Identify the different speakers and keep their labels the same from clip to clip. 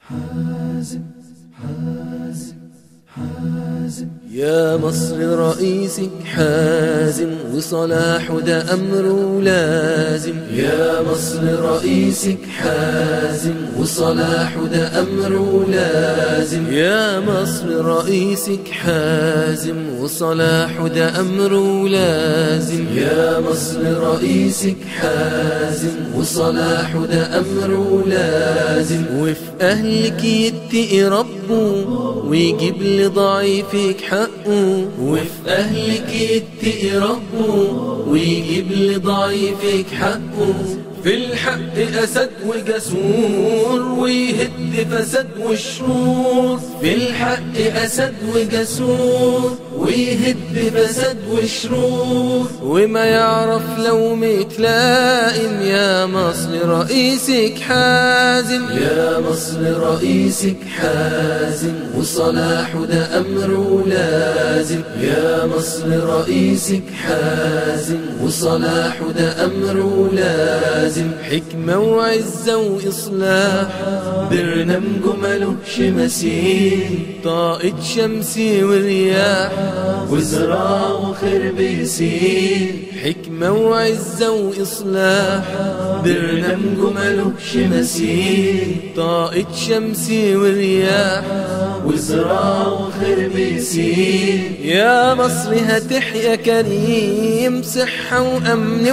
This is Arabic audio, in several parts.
Speaker 1: حازم يا مصر رئيسك حازم وصلاح ده أمره لازم. يا مصر رئيسك حازم وصلاح ده أمره لازم. يا مصر رئيسك حازم وصلاح ده أمره لازم. يا مصر رئيسك حازم وصلاح ده أمره لازم. وفي أهلك يتقي ربه ويجيب لضعيفك حقه. وفي أهلك يتقي ربه ويجيب لضعيفك حقه. في الحق أسد وجسور ويهد فساد والشرور. في الحق أسد وجسور ويهد فساد والشرور. وما يعرف لو متلائم يا مصر رئيسك حازم. يا مصر رئيسك حازم وصلاح ده أمره لازم. يا مصر رئيسك حازم وصلاح ده أمره لازم. حكمة وعزة وإصلاح برنامجه ملوش مثيل. طاقة شمسي ورياح وزراعة وخير بيسيل. حكمة وعزة وإصلاح برنامجه ملوش مثيل. طاقة شمسي ورياح وزراعة وخير بيسيل. يا مصر هتحيا كريم صحة وأمن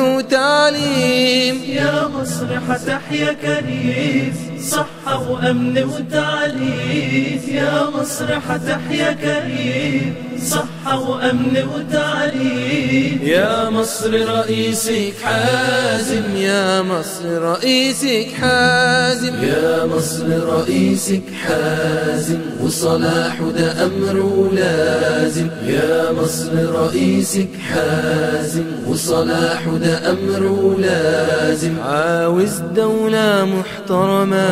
Speaker 1: وتعليم.
Speaker 2: يا مصر هتحيا كريم صحة وأمن وتعليم. يا مصر هتحيا كريم صحة وأمن وتعليم.
Speaker 1: يا مصر رئيسك حازم. يا مصر رئيسك حازم. يا مصر رئيسك حازم وصلاح ده أمره لازم. يا مصر رئيسك حازم وصلاح ده أمره لازم. عاوز دولة محترمة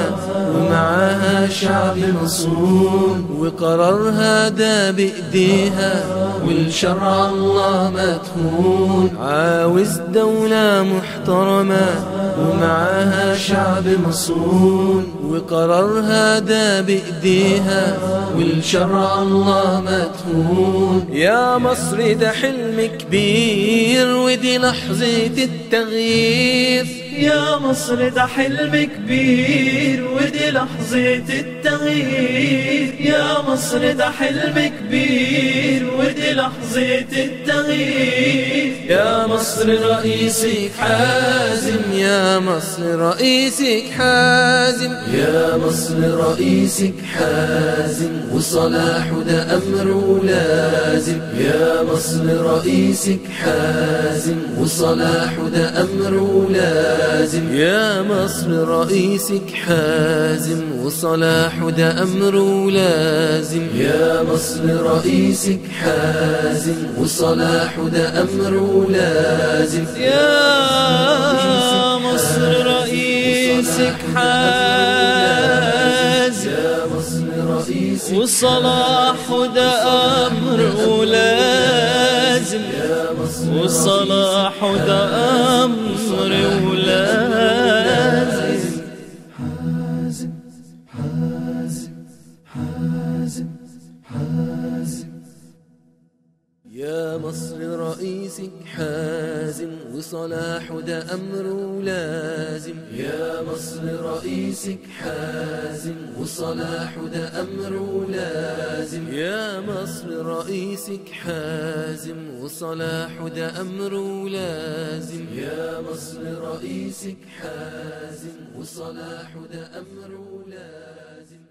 Speaker 1: ومعاها شعب مصون وقرارها ده بإيديها والشرع الله ما تخون. عاوز دولة محترمة ومعاها شعب مصون وقرارها ده بإيديها والشرع الله ما تخون. يا مصر ده حلم كبير ودي لحظة التغيير.
Speaker 2: يا مصر ده حلم كبير ودي لحظة التغيير. يا مصر ده حلم كبير ودي لحظة التغيير.
Speaker 1: يا مصر رئيسك حازم. يا مصر رئيسك حازم. يا مصر رئيسك حازم وصلاح ده أمره لازم. يا مصر رئيسك حازم وصلاح ده أمره لازم. يا مصر رئيسك حازم وصلاح ده أمره لازم. يا مصر رئيسك حازم وصلاح ده أمره لازم.
Speaker 2: يا مصر رئيسك حازم وصلاح ده أمره لازم. وصلاح ده أمره لازم.
Speaker 1: حازم حازم حازم حازم. يا مصر رئيسك حازم وصلاح ده أمره لازم. يا مصر رئيسك حازم وصلاح ده أمره لازم. يا مصر رئيسك حازم وصلاح ده أمره لازم. يا مصر رئيسك حازم وصلاح ده أمره لازم.